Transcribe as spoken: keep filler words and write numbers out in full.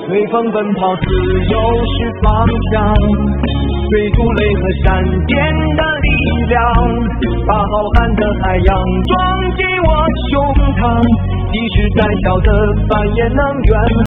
随风奔跑，自由是方向，追逐雷和闪电的力量，把浩瀚的海洋装进我胸膛，即使再小的帆也能远